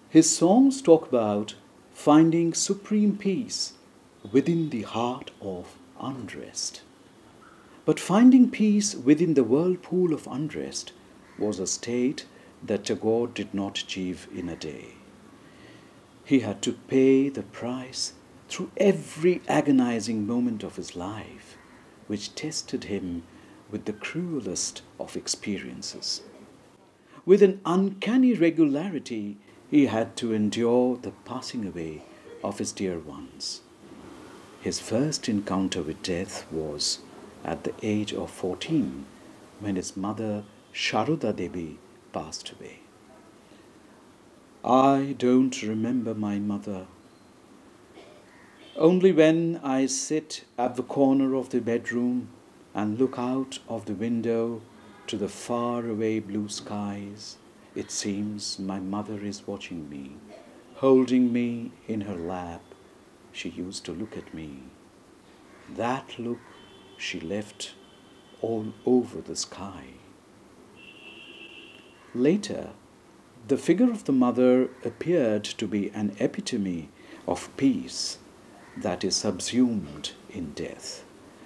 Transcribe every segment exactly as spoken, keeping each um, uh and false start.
His songs talk about finding supreme peace within the heart of unrest. But finding peace within the whirlpool of unrest was a state that Tagore did not achieve in a day. He had to pay the price through every agonizing moment of his life, which tested him with the cruelest of experiences. With an uncanny regularity, he had to endure the passing away of his dear ones. His first encounter with death was at the age of fourteen, when his mother Sharuda Devi passed away. I don't remember my mother. Only when I sit at the corner of the bedroom and look out of the window to the faraway blue skies, it seems my mother is watching me, holding me in her lap. She used to look at me. That look she left all over the sky. Later, the figure of the mother appeared to be an epitome of peace that is subsumed in death.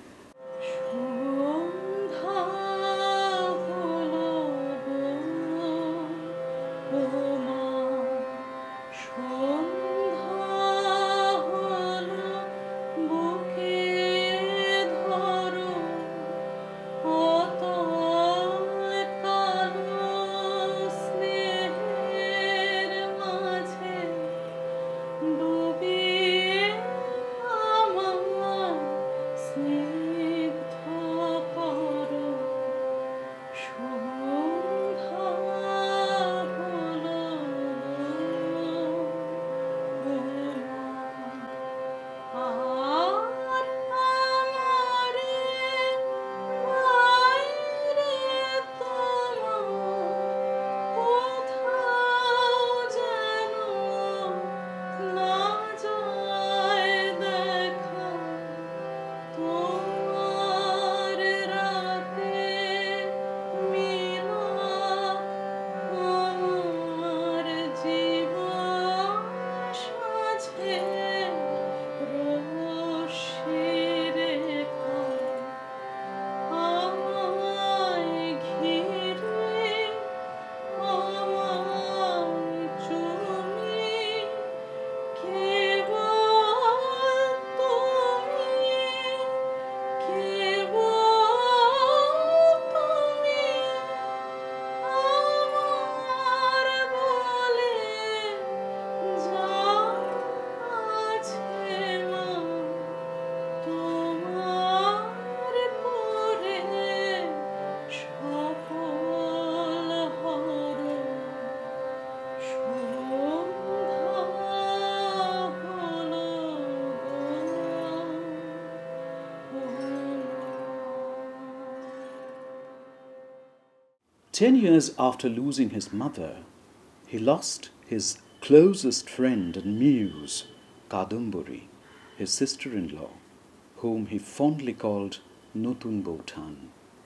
Ten years after losing his mother, he lost his closest friend and muse, Kadumbari, his sister-in-law, whom he fondly called Notun Bautan.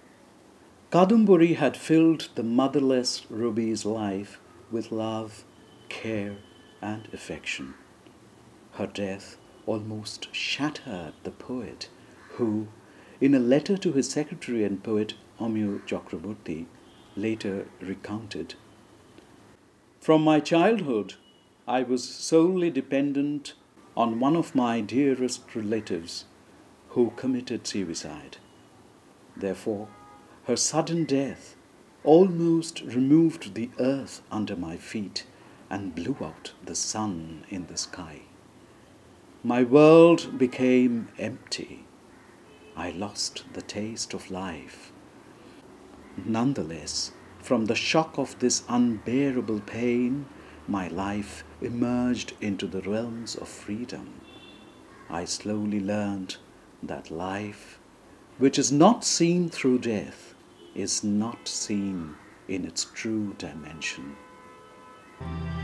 Kadumbari had filled the motherless Ruby's life with love, care, and affection. Her death almost shattered the poet who, in a letter to his secretary and poet Amyu Chakraborty, later recounted, "From my childhood, I was solely dependent on one of my dearest relatives who committed suicide. Therefore, her sudden death almost removed the earth under my feet and blew out the sun in the sky. My world became empty. I lost the taste of life. Nonetheless, from the shock of this unbearable pain, my life emerged into the realms of freedom. I slowly learned that life, which is not seen through death, is not seen in its true dimension."